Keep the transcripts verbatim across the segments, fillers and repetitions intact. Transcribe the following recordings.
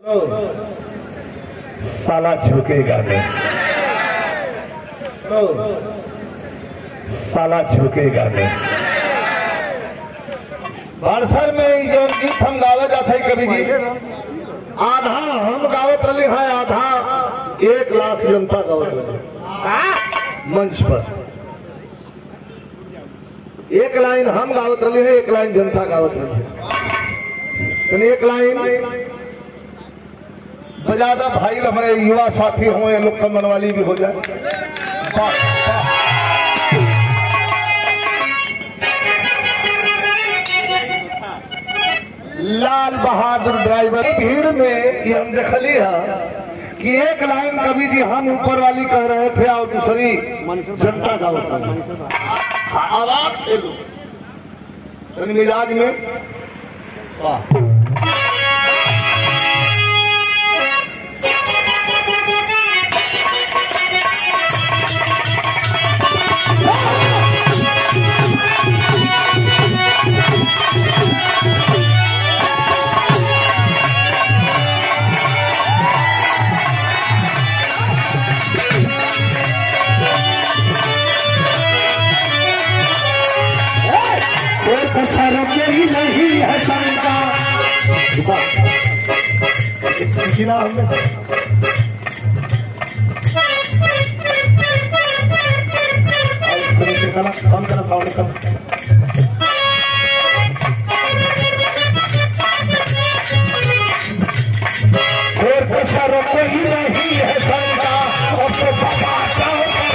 साला झुकेगा नहीं, साला झुकेगा नहीं। बारसर में जो गीत हम गावे जाते कभी जी, आधा हम गावत रही है, आधा एक लाख जनता गावत रही मंच पर। एक लाइन हम गावत रही है, एक लाइन जनता गावत रही है। एक लाइन बजादा भाई हमारे युवा साथी हो, ये लोग का मनवाली भी हो जाए। लाल बहादुर ड्राइवर भीड़ में ये हम देखली है कि एक लाइन कवि जी हम ऊपर वाली कह रहे थे और दूसरी जनता गावत रही। आवाज थे लोग मिजाज में। वाह नहीं है शंका। सीखना हमने कम करना साउंड कम। और कसर कोई नहीं है शंका, और तो बता जाओ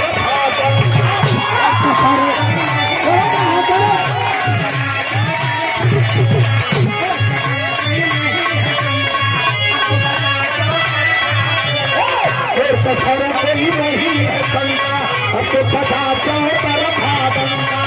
कसर कोई नहीं है शंका, अब तो पता चाहे पर भादंगा।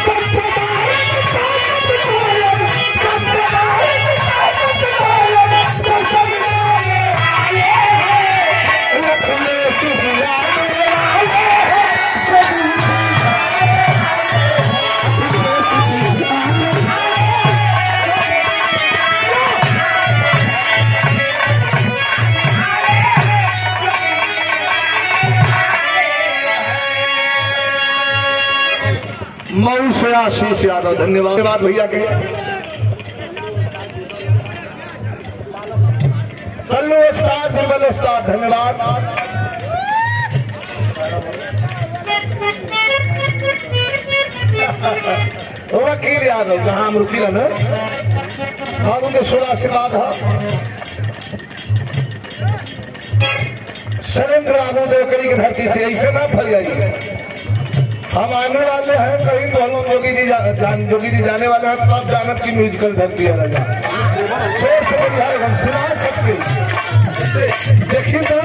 मऊ से आशीष यादव, धन्यवाद धन्यवाद भैया के। कल्लू उस्ताद, बिरबल उस्ताद, धन्यवाद। वकील यादव जहां हम रुकी ना, हम उनके सोलह से बाद शैलेंद्र बाबू देवकरी की धरती से ऐसे ना फल जाइए। हम आने वाले हैं कहीं तो हम जोगी जी जान, जोगी जी जाने वाले हैं तो आप जानत की म्यूजिकल धरती है राजा। जोर से बढ़िया हम सुना सकते। देखिए तो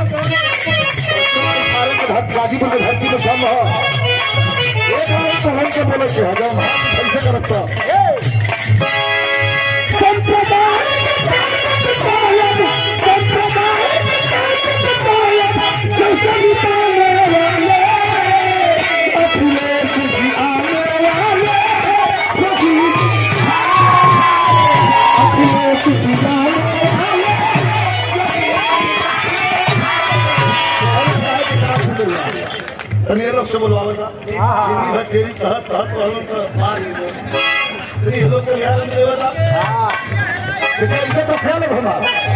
गाजीपुर की धरती में सम हो, एक बार तो हम के बोले से हजम ऐसे करता से बोलवाओ तेरी कहत ये लोग को यार ऐसे तो ख्याल है हमारा।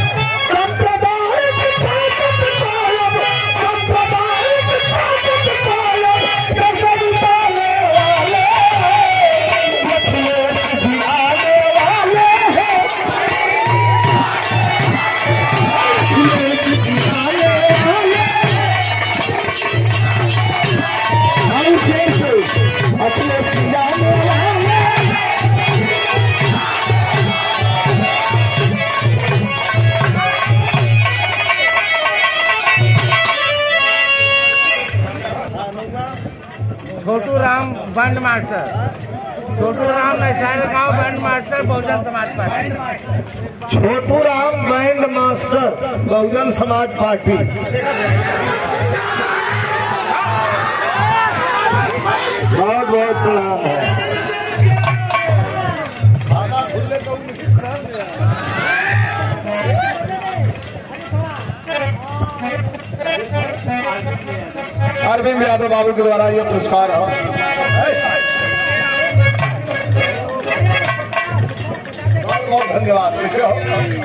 छोटू राम बैंड मास्टर, छोटू राम नैसार गांव band master, Bahujan Samaj party. Chhotu Ram band master, Bahujan Samaj party. बहुत बहुत प्रणाम है। अरविंद यादव बाबू के द्वारा ये पुरस्कार है। बहुत बहुत धन्यवाद। कैसे हो?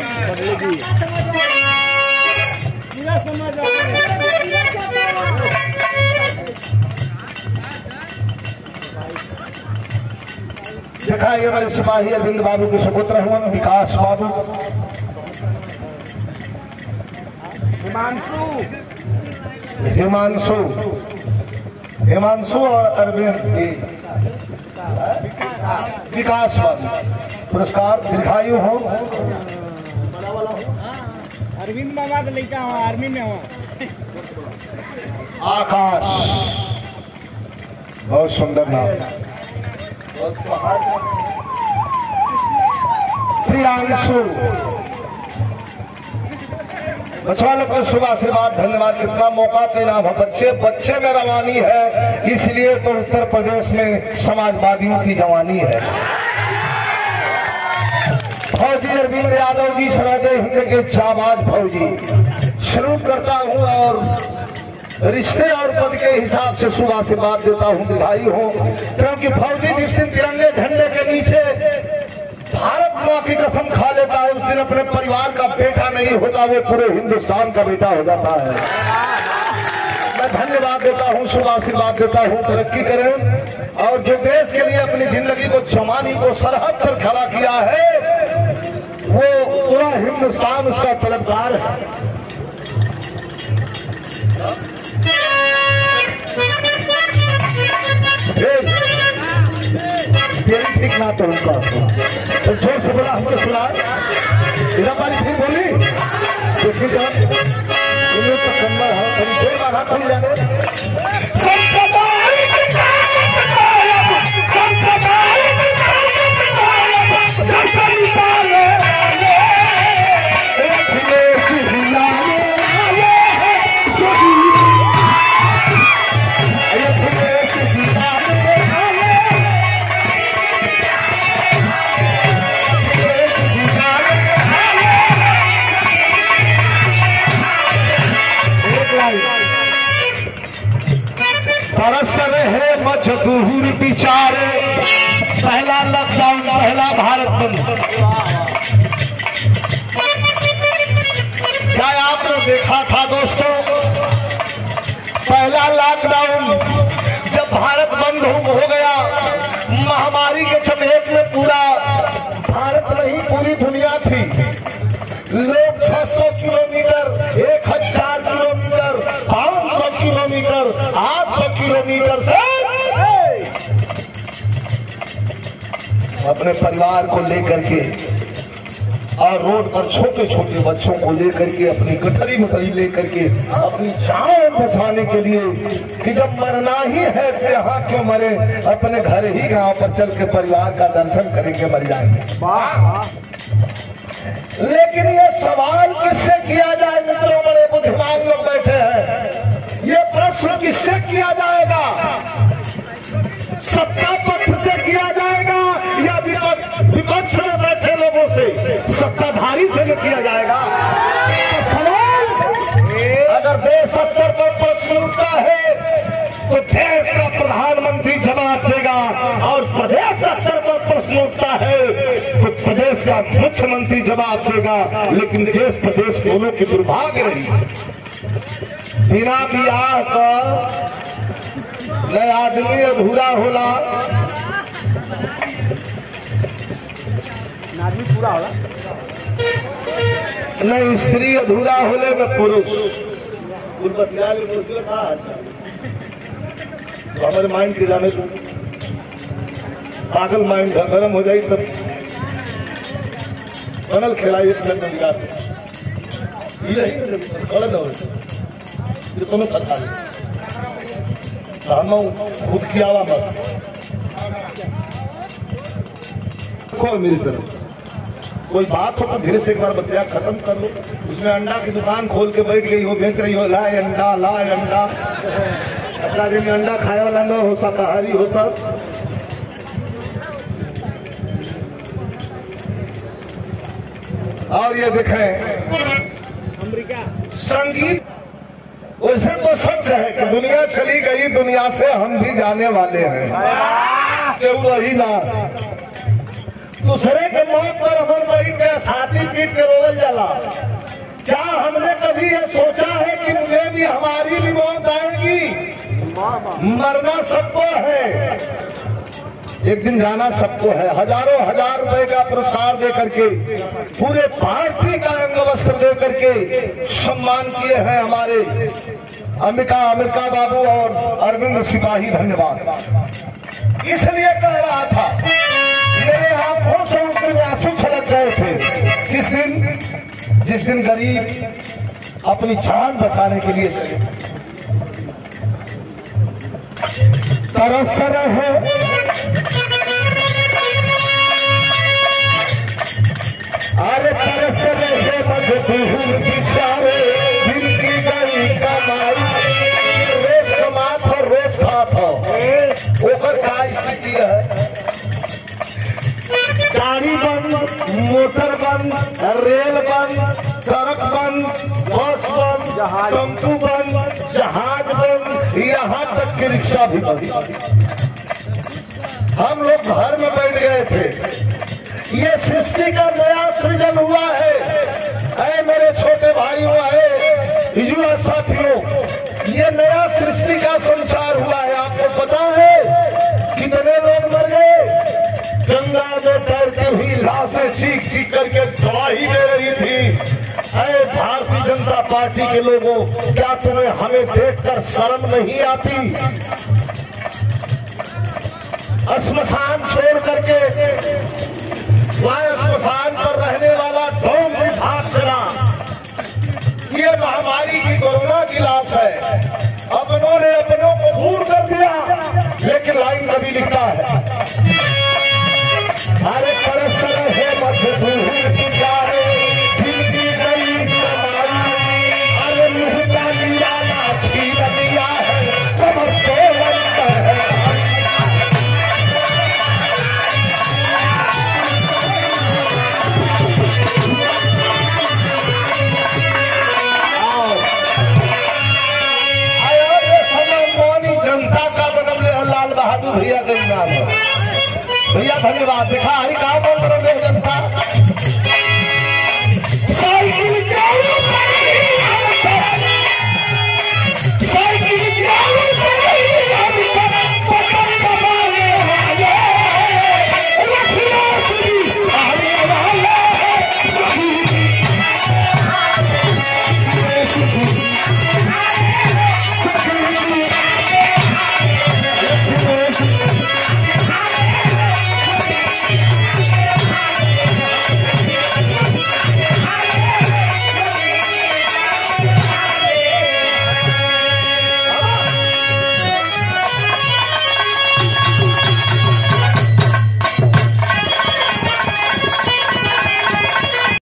देखा ये मेरे सिपाही अरविंद बाबू के सुपुत्र हुआ विकास बाबू, हिमांशु हिमांशु हिमांशु और अरविंद विकास बाबू पुरस्कार दीर्घायु हो। अरविंद मामा का लड़का हूँ, आर्मी में हूँ। आकाश बहुत सुंदर नाम। प्रियांशु बच्चों लोग को शुभ आशीर्वाद धन्यवाद। कितना मौका देना है बच्चे बच्चे में रवानी है, इसलिए तो उत्तर प्रदेश में समाजवादियों की जवानी है। फौजी अरविंद यादव जी सराजे हिंद के जाबाज फौजी शुरू करता हूँ और रिश्ते और पद के हिसाब से शुभ आशीर्वाद देता हूँ दिखाई हो, क्योंकि फौजी जिस दिन तिरंगे झंडे के नीचे भारत माँ की कसम खा लेता है, उस दिन अपने परिवार का बेटा नहीं होता, वो पूरे हिंदुस्तान का बेटा हो जाता है। मैं धन्यवाद देता हूँ, शुभ आशीर्वाद देता हूँ, तरक्की करें। और जो देश के लिए अपनी जिंदगी को जवानी को सरहद पर खड़ा किया है, वो पूरा हिंदुस्तान उसका तलबगार है। तेरी ठीक ना तो उनका तो जोर से बोला हमको सुना इधर वाली फिर बोली देखिए तो उन्हें तो कमर है कभी जोर का हाथ खुल जाने तरस रहे मजदूर बिचारे, पहला लॉकडाउन पहला भारत बंद। क्या आपने देखा था दोस्तों, पहला लॉकडाउन जब भारत बंद हो गया, महामारी के चपेट में पूरा भारत नहीं पूरी दुनिया थी। लोग छह सौ किलोमीटर एक हजार किलोमीटर पाँच सौ किलोमीटर आठ सौ किलोमीटर से अपने परिवार को लेकर के और रोड पर छोटे छोटे बच्चों को लेकर के अपनी गठरी मुठरी लेकर के अपनी जान बचाने के लिए कि जब मरना ही है तो यहाँ क्यों मरे, अपने घर ही गांव पर चल के परिवार का दर्शन करेंगे मर जाएंगे। लेकिन ये सवाल किससे किया जाए मित्रों, बड़े बुद्धिमान लोग बैठे हैं, ये प्रश्न किससे किया जाएगा? सत्ता पक्ष से किया जाएगा या विपक्ष विपक्ष में बैठे लोगों से, सत्ताधारी से नहीं किया जाएगा? तो सवाल अगर देश स्तर पर प्रश्न उठता है तो देश का प्रधानमंत्री जवाब देगा, और प्रदेश स्तर पर प्रश्न उठता है तो प्रदेश का मुख्यमंत्री जवाब देगा। लेकिन देश प्रदेश दोनों की दुर्भाग्य रही, बिना बियाह का न आदमी अधूरा होला पूरा होला, न स्त्री अधूरा होले न पुरुष। तो हमारे माइंड के जाने को पागल माइंड है, गर्म हो जाए तब बनल खिलाई तुम्हें पता नहीं, हम खुद की आवा मत खोल मेरी तरफ। कोई बात हो तो धीरे से एक बार बतिया खत्म कर लो। उसमें अंडा की दुकान खोल के बैठ गई हो, बेच रही हो, लाए अंडा लाए अंडा। अपना दिन अंडा खाए वाला न हो, शाकाहारी होता। और ये देखें अमेरिका संगीत वैसे तो सच है कि दुनिया चली गई, दुनिया से हम भी जाने वाले हैं, क्यों रही ना। दूसरे के मौत पर हम बैठ के छाती पीट के रोवल जाला। क्या हमने कभी ये सोचा है कि मुझे भी, हमारी भी मौत आएगी? मरना सबको है, एक दिन जाना सबको है। हजारों हजार रुपए का पुरस्कार दे करके, पूरे पार्टी का अंग वस्त्र दे करके सम्मान किए हैं हमारे अंबिका अमेरिका बाबू और अरविंद सिपाही, धन्यवाद। इसलिए कह रहा था, मेरे आंखों से उस दिन आंसू छलक गए थे। किस दिन? जिस दिन गरीब अपनी जान बचाने के लिए चले। तरस रहे अरे तरस रहे मजबूर बेचारे, जिनकी गई कमाई रोज कमात हो रोज खात हो, ओकर का स्थिति है? गाड़ी बंद, मोटर बंद, रेल बंद, ट्रक बंद, बस बंद, टेम्पू बंद, जहाज बंद, यहाँ तक कि रिक्शा भी बंद। हम लोग घर में बैठ गए थे। ये सृष्टि का नया सृजन हुआ है। ऐ मेरे छोटे भाइयों, है युवा साथियों, ये नया सृष्टि का संसार हुआ है। आपको पता है कितने लोग मर गए? गंगा में तैरती हुई लाशें चीख चीख करके गवाही दे रही थी। ऐ भारतीय जनता पार्टी के लोगों, क्या तुम्हें हमें देखकर शर्म नहीं आती? श्मशान छोड़ करके वह श्मशान पर रहने वाला ढोंग विभाग चला। ये महामारी की कोरोना की लाश है। अपनों ने अपनों को दूर कर दिया, लेकिन लाइन कभी लिखता है, अरे तरस रहे मजबूर बेचारे, जिनकी गई कमाई, अरे मुँह का निराला छीन लिया है, कमर को अंतर है। जनता का बनम लाल बहादुर भैया का नाम है। भैया धन्यवाद। देखा हरी काम